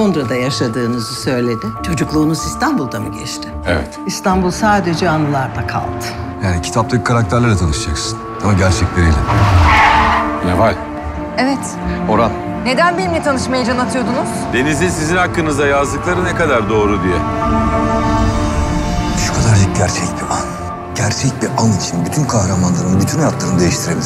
Londra'da yaşadığınızı söyledi. Çocukluğunuz İstanbul'da mı geçti? Evet. İstanbul sadece anılarda kaldı. Yani kitaptaki karakterlerle tanışacaksın. Ama gerçekleriyle. Neval. Evet. Orhan. Neden benimle tanışmaya can atıyordunuz? Deniz'in sizin hakkınızda yazdıkları ne kadar doğru diye. Şu kadarcık gerçek bir an. Gerçek bir an için bütün kahramanların bütün hayatlarını değiştirebilir.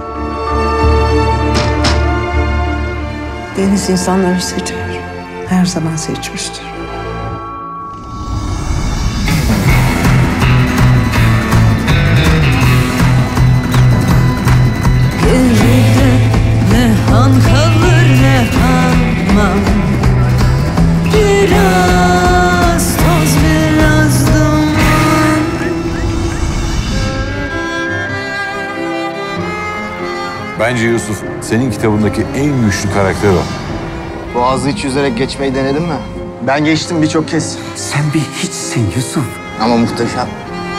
Deniz insanları seçer. Her zaman seçmiştir. Geride ne han kalır ne hamam. Biraz toz biraz duman. Bence Yusuf senin kitabındaki en güçlü karakter o. Boğazı hiç yüzerek geçmeyi denedin mi? Ben geçtim birçok kez. Sen bir hiçsin Yusuf. Ama muhteşem.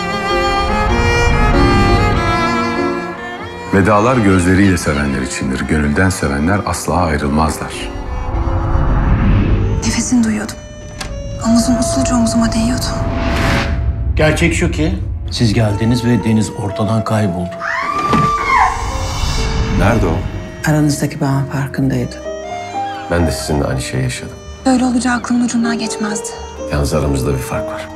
Vedalar gözleriyle sevenler içindir. Gönülden sevenler asla ayrılmazlar. Nefesini duyuyordum. Omuzun usulca omuzuma değiyordu. Gerçek şu ki siz geldiniz ve Deniz ortadan kayboldu. Nerede o? Aranızdaki bağın farkındaydı. Ben de sizinle aynı şeyi yaşadım. Böyle olacağı aklımın ucundan geçmezdi. Yalnız aramızda bir fark var.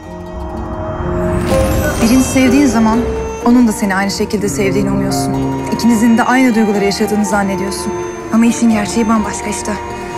Birini sevdiğin zaman onun da seni aynı şekilde sevdiğini umuyorsun. İkinizin de aynı duyguları yaşadığını zannediyorsun. Ama işin gerçeği bambaşka işte.